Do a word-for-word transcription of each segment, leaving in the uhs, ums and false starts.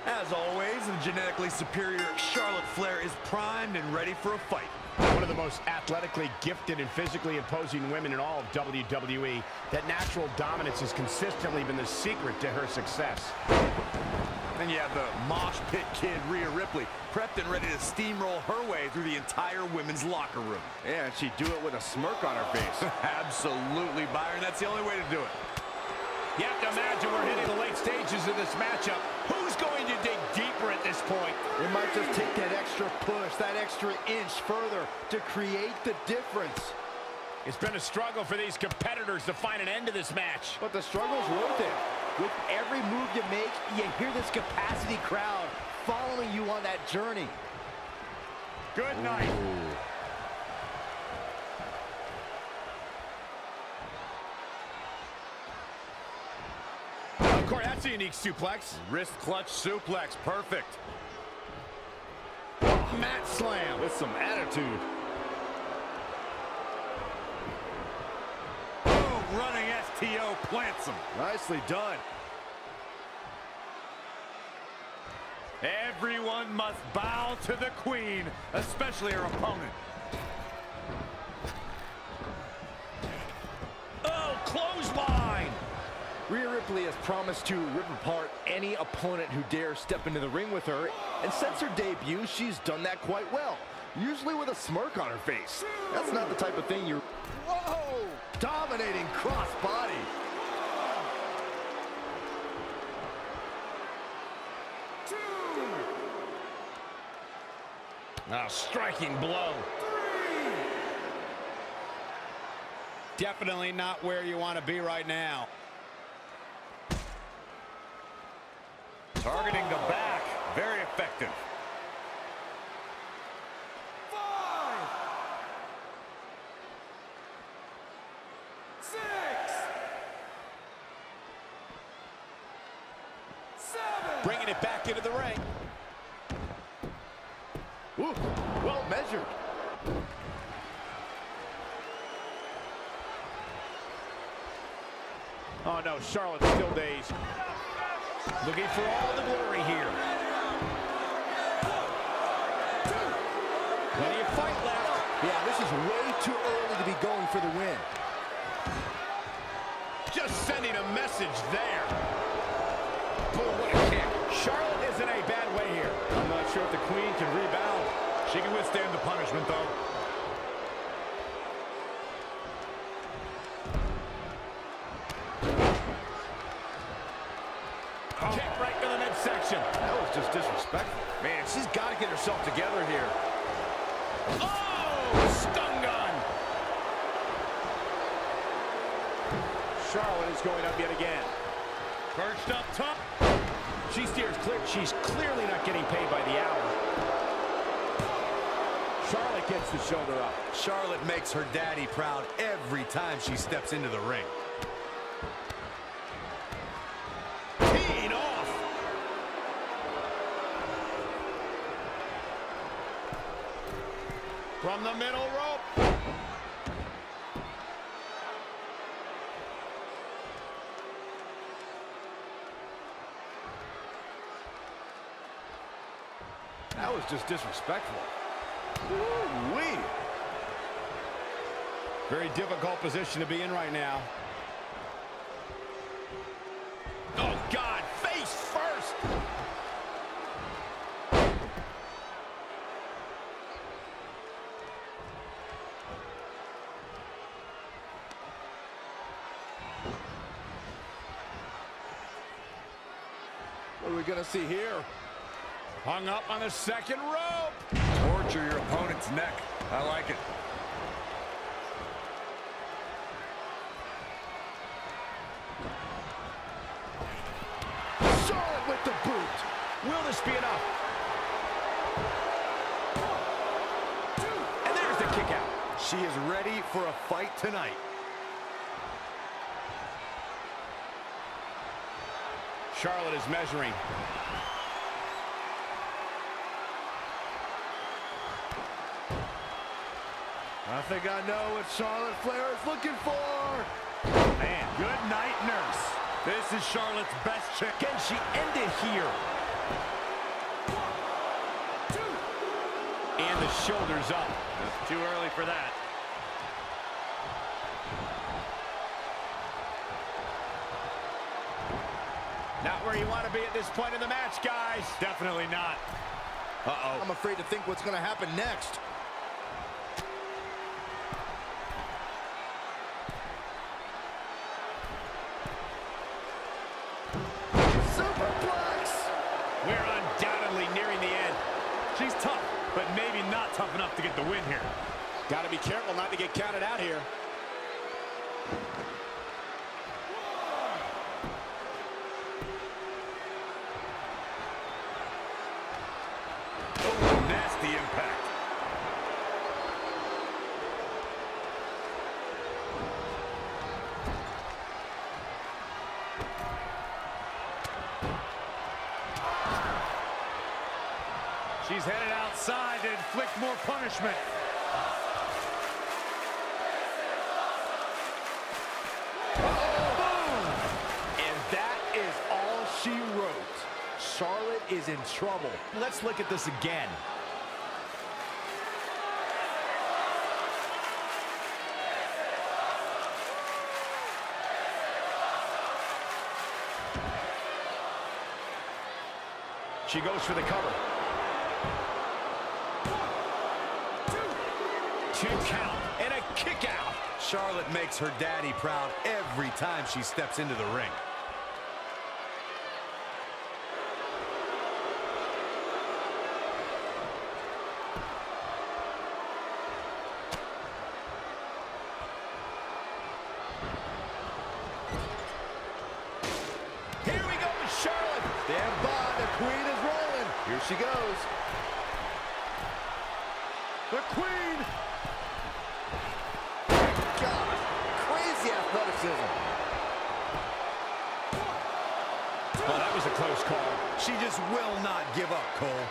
As always, the genetically superior Charlotte Flair is primed and ready for a fight. One of the most athletically gifted and physically imposing women in all of W W E. That natural dominance has consistently been the secret to her success. Then you have the mosh pit kid, Rhea Ripley, prepped and ready to steamroll her way through the entire women's locker room. Yeah, and she'd do it with a smirk on her face. Absolutely, Byron. That's the only way to do it. You have to imagine we're hitting the late stages of this matchup. Who's going to dig deeper at this point? It might just take that extra push, that extra inch further to create the difference. It's been a struggle for these competitors to find an end to this match. But the struggle's worth it. With every move you make, you hear this capacity crowd following you on that journey. Good night. Ooh. Of course, that's a unique suplex. Wrist clutch suplex, perfect. Mat slam With some attitude. Boom, running S T O plants him. Nicely done. Everyone must bow to the queen, especially her opponent. Oh, clothesline. Rhea Ripley has promised to rip apart any opponent who dares step into the ring with her, and since her debut, she's done that quite well, usually with a smirk on her face. That's not the type of thing you're... Whoa! Dominating crossbody. A striking blow. Three. Definitely not where you want to be right now. Targeting the back, very effective. Five. Six. Seven. Bringing it back into the ring. Woo, well measured. Oh no, Charlotte's still dazed. Looking for all the glory here. Plenty of fight left. Yeah, this is way too early to be going for the win. Just sending a message there. Boom, what a kick. Charlotte is in a bad way here. I'm not sure if the queen can rebound. She can withstand the punishment, though. Oh. Kick right to the midsection. That was just disrespectful. Man, she's got to get herself together here. Oh, stun gun. Charlotte is going up yet again. Perched up top. She steers clear. She's clearly not getting paid by the hour. Charlotte gets the shoulder up. Charlotte makes her daddy proud every time she steps into the ring. Teed off. From the middle rope. That was just disrespectful. Woo-wee. Very difficult position to be in right now. Oh, God, face first. What are we going to see here? Hung up on the second rope. Torture your opponent's neck. I like it. Charlotte with the boot. Will this be enough? And there's the kick out. She is ready for a fight tonight. Charlotte is measuring. I think I know what Charlotte Flair is looking for. Man, good night, nurse. This is Charlotte's best chick. Can she end it here? And the shoulders up. It's too early for that. Not where you want to be at this point in the match, guys. Definitely not. Uh-oh. I'm afraid to think what's going to happen next. Superplex! We're undoubtedly nearing the end. She's tough, but maybe not tough enough to get the win here. Got to be careful not to get counted out here. Oh, nasty impact. She's headed outside to inflict more punishment. And that is all she wrote. Charlotte is in trouble. Let's look at this again. She goes for the cover. Two count and a kick out. Charlotte makes her daddy proud every time she steps into the ring. Here we go with Charlotte. Stand by, the queen is rolling. Here she goes. The queen. God, crazy athleticism. Well, that was a close call. She just will not give up, Cole.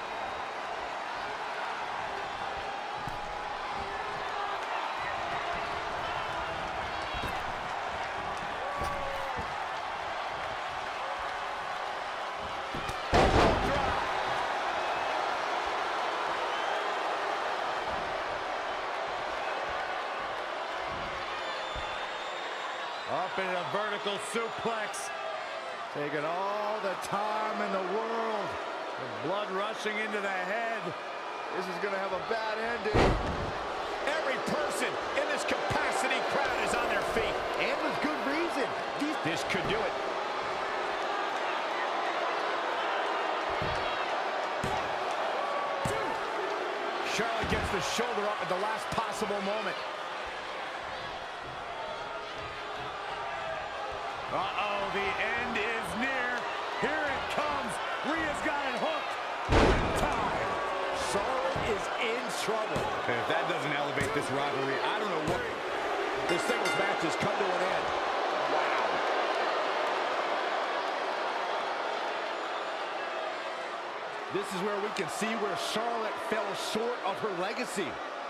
Up in a vertical suplex. Taking all the time in the world. The blood rushing into the head. This is going to have a bad ending. Every person in this capacity crowd is on their feet. And with good reason. These This could do it. Charlotte gets the shoulder up at the last possible moment. Uh-oh, the end is near. Here it comes. Rhea's got it hooked. Time. Charlotte is in trouble. And if that doesn't elevate this rivalry, I don't know what. This singles match has come to an end. Wow. This is where we can see where Charlotte fell short of her legacy.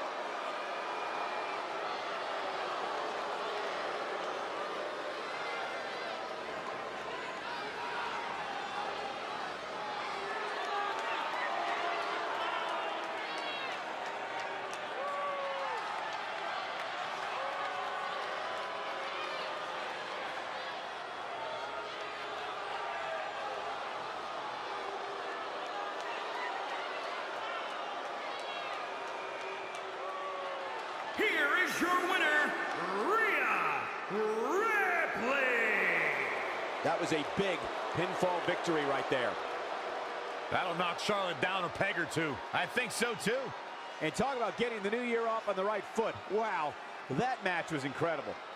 Here is your winner, Rhea Ripley. That was a big pinfall victory right there. That'll knock Charlotte down a peg or two. I think so, too. And talk about getting the new year off on the right foot. Wow, that match was incredible.